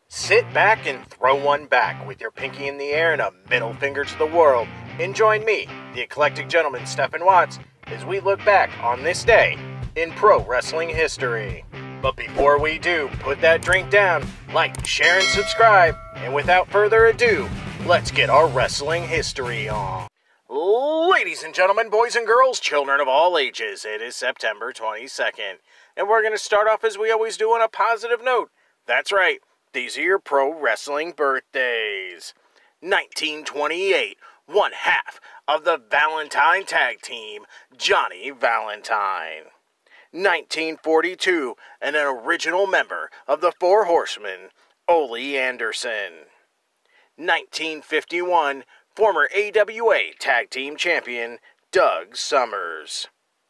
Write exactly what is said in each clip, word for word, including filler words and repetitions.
Sit back and throw one back with your pinky in the air and a middle finger to the world, and join me, the eclectic gentleman Stephen Watts, as we look back on this day in pro wrestling history. But before we do, put that drink down, like, share, and subscribe, and without further ado, let's get our wrestling history on. Ladies and gentlemen, boys and girls, children of all ages, it is September twenty-second, and we're going to start off as we always do on a positive note. That's right. These are your pro wrestling birthdays. nineteen twenty-eight, one half of the Valentine Tag Team, Johnny Valentine. nineteen forty-two, and an original member of the Four Horsemen, Ole Anderson. nineteen fifty-one, former A W A Tag Team Champion, Doug Summers.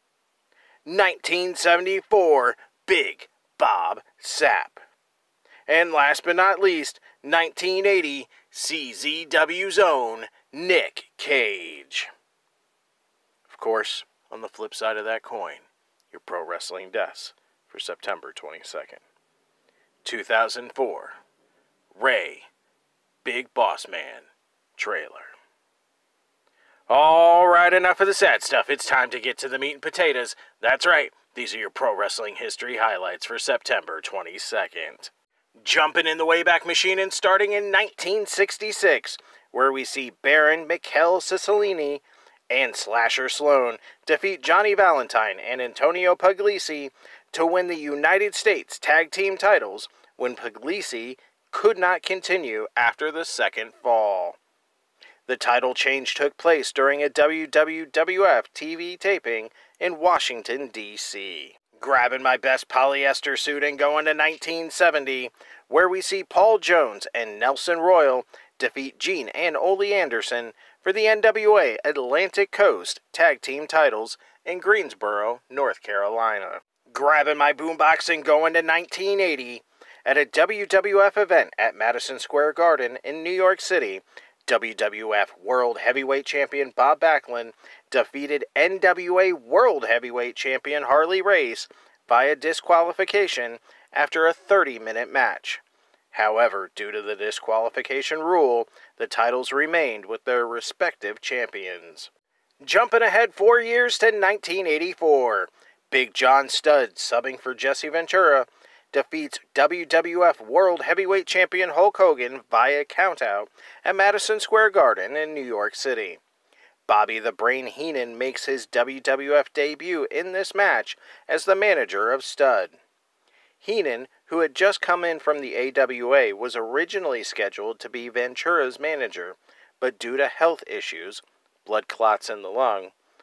nineteen seventy-four, Big Bob Sapp. And last but not least, nineteen eighty, C Z W's own Nick Cage. Of course, on the flip side of that coin, your pro wrestling deaths for September twenty-second. two thousand four, Ray, Big Boss Man, Trailer. Alright, enough of the sad stuff. It's time to get to the meat and potatoes. That's right, these are your pro wrestling history highlights for September twenty-second. Jumping in the Wayback Machine and starting in nineteen sixty-six, where we see Baron Mikel Cicilline and Slasher Sloan defeat Johnny Valentine and Antonio Puglisi to win the United States Tag Team titles when Puglisi could not continue after the second fall. The title change took place during a W W F T V taping in Washington, D C Grabbing my best polyester suit and going to nineteen seventy, where we see Paul Jones and Nelson Royal defeat Gene and Ole Anderson for the N W A Atlantic Coast Tag Team titles in Greensboro, North Carolina. Grabbing my boombox and going to nineteen eighty, at a W W F event at Madison Square Garden in New York City, W W F World Heavyweight Champion Bob Backlund defeated N W A World Heavyweight Champion Harley Race via disqualification after a thirty-minute match. However, due to the disqualification rule, the titles remained with their respective champions. Jumping ahead four years to nineteen eighty-four, Big John Studd, subbing for Jesse Ventura, defeats W W F World Heavyweight Champion Hulk Hogan via countout at Madison Square Garden in New York City. Bobby the Brain Heenan makes his W W F debut in this match as the manager of Studd. Heenan, who had just come in from the A W A, was originally scheduled to be Ventura's manager, but due to health issues, blood clots in the lung,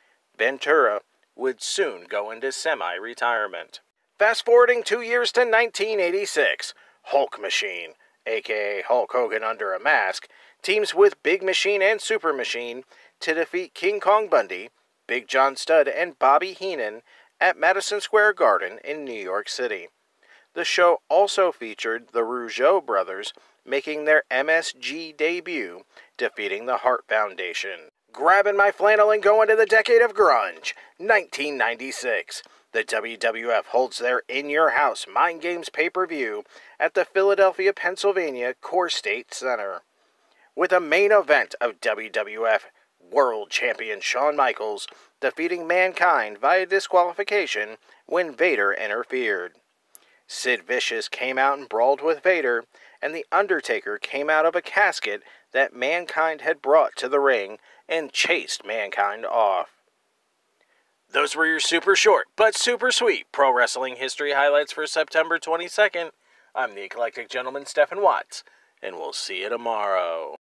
Ventura would soon go into semi-retirement. Fast forwarding two years to nineteen eighty-six, Hulk Machine, aka Hulk Hogan under a mask, teams with Big Machine and Super Machine to defeat King Kong Bundy, Big John Studd, and Bobby Heenan at Madison Square Garden in New York City. The show also featured the Rougeau brothers making their M S G debut, defeating the Hart Foundation. Grabbing my flannel and going to the decade of grunge, nineteen ninety-six. The W W F holds their In Your House Mind Games pay-per-view at the Philadelphia, Pennsylvania Core State Center, with a main event of W W F World Champion Shawn Michaels defeating Mankind via disqualification when Vader interfered. Sid Vicious came out and brawled with Vader, and The Undertaker came out of a casket that Mankind had brought to the ring and chased Mankind off. Those were your super short, but super sweet pro wrestling history highlights for September twenty-second. I'm the eclectic gentleman Stephen Watts, and we'll see you tomorrow.